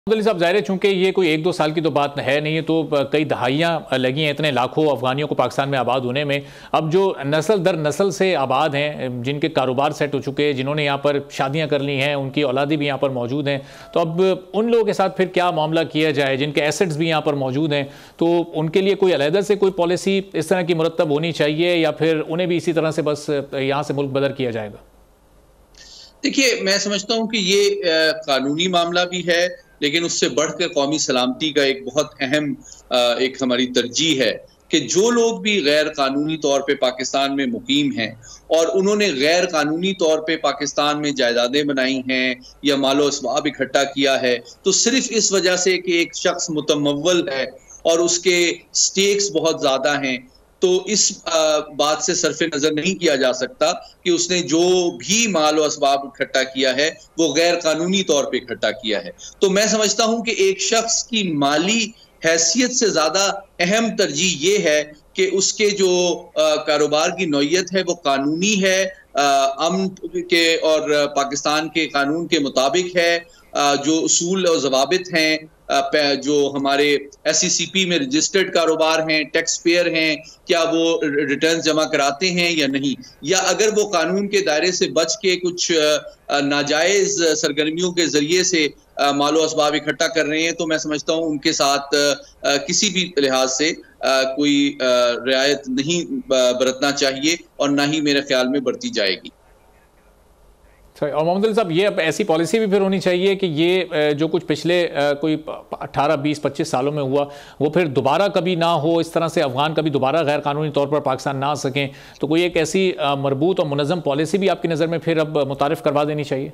अब्दुल्ला साहब, ज़ाहिर है चूंकि ये कोई एक दो साल की तो बात है नहीं है, तो कई दहाइयाँ लगी हैं इतने लाखों अफगानियों को पाकिस्तान में आबाद होने में। अब जो नस्ल दर नस्ल से आबाद हैं, जिनके कारोबार सेट हो चुके हैं, जिन्होंने यहाँ पर शादियाँ कर ली हैं, उनकी औलादी भी यहाँ पर मौजूद हैं, तो अब उन लोगों के साथ फिर क्या मामला किया जाए जिनके एसेट्स भी यहाँ पर मौजूद हैं? तो उनके लिए कोई अलहदा से कोई पॉलिसी इस तरह की मुरतब होनी चाहिए या फिर उन्हें भी इसी तरह से बस यहाँ से मुल्क बदर किया जाएगा? देखिए, मैं समझता हूँ कि ये कानूनी मामला भी है, लेकिन उससे बढ़कर कौमी सलामती का एक बहुत अहम एक हमारी तरजीह है कि जो लोग भी गैर कानूनी तौर पे पाकिस्तान में मुकीम हैं और उन्होंने गैर कानूनी तौर पे पाकिस्तान में जायदादें बनाई हैं या मालो असबाब इकट्ठा किया है, तो सिर्फ इस वजह से कि एक शख्स मुतमव्वल है और उसके स्टेक्स बहुत ज़्यादा हैं, तो इस बात से सरफे नजर नहीं किया जा सकता कि उसने जो भी माल और असबाब इकट्ठा किया है वो गैर कानूनी तौर पे इकट्ठा किया है। तो मैं समझता हूं कि एक शख्स की माली हैसियत से ज्यादा अहम तरजीह ये है कि उसके जो कारोबार की नौयत है वो कानूनी है, अमन के और पाकिस्तान के कानून के मुताबिक है, जो उसूल और जवाबित हैं, जो हमारे SECP में रजिस्टर्ड कारोबार हैं, टैक्स पेयर हैं, क्या वो रिटर्न जमा कराते हैं या नहीं, या अगर वो कानून के दायरे से बच के कुछ नाजायज सरगर्मियों के जरिए से मालो असबाब इकट्ठा कर रहे हैं, तो मैं समझता हूँ उनके साथ किसी भी लिहाज से कोई रियायत नहीं बरतना चाहिए और ना ही मेरे ख्याल में बरती जाएगी। और मोहम्मद साहब, ये अब ऐसी पॉलिसी भी फिर होनी चाहिए कि ये जो कुछ पिछले कोई 18, 20, 25 सालों में हुआ वो फिर दोबारा कभी ना हो, इस तरह से अफगान कभी दोबारा गैर कानूनी तौर पर पाकिस्तान ना आ सकें, तो कोई एक ऐसी मरबूत और मुनज़्ज़म पॉलिसी भी आपकी नज़र में फिर अब मुतारिफ करवा देनी चाहिए?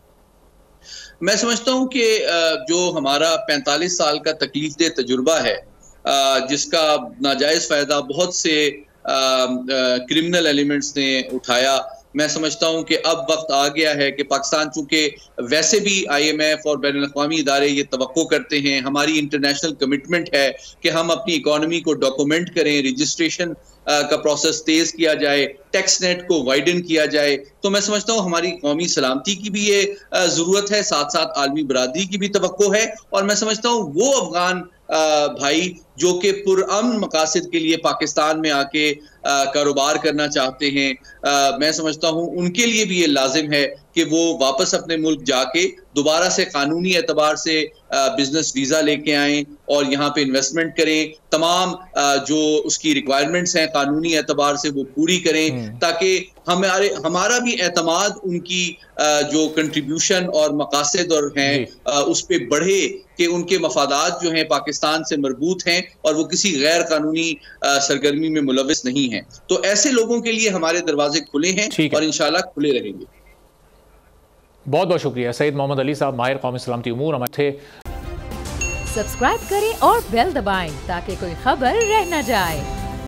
मैं समझता हूँ कि जो हमारा 45 साल का तकलीफदेह तजुर्बा है, जिसका नाजायज़ फ़ायदा बहुत से क्रिमिनल एलिमेंट्स ने उठाया, मैं समझता हूं कि अब वक्त आ गया है कि पाकिस्तान, चूंकि वैसे भी IMF और बैनुल अक़वामी इदारे ये तवक्को करते हैं, हमारी इंटरनेशनल कमिटमेंट है कि हम अपनी इकोनॉमी को डॉक्यूमेंट करें, रजिस्ट्रेशन का प्रोसेस तेज किया जाए, टैक्स नेट को वाइडन किया जाए, तो मैं समझता हूँ हमारी कौमी सलामती की भी ये जरूरत है, साथ साथ आलमी बरादरी की भी तवक्को है। और मैं समझता हूँ वो अफगान भाई जो कि पुरअमन मकासद के लिए पाकिस्तान में आके कारोबार करना चाहते हैं, मैं समझता हूं उनके लिए भी ये लाजिम है कि वो वापस अपने मुल्क जाके दोबारा से कानूनी एतबार से बिजनेस वीजा लेके आएं और यहाँ पे इन्वेस्टमेंट करें, तमाम जो उसकी रिक्वायरमेंट्स हैं कानूनी एतबार से वो पूरी करें, ताकि हमारा भी एतमाद उनकी जो कंट्रीब्यूशन और मकासद और हैं उस पर बढ़े कि उनके मफादात जो हैं पाकिस्तान से मरबूत हैं और वो किसी गैर कानूनी सरगर्मी में मुलविस नहीं है। तो ऐसे लोगों के लिए हमारे दरवाजे खुले हैं और इंशाल्लाह खुले रहेंगे। बहुत बहुत शुक्रिया सैयद मोहम्मद अली साहब, माहिर कौमी सलामती उमूर हमारे थे। सब्सक्राइब करें और बेल दबाएं ताकि कोई खबर रह न जाए।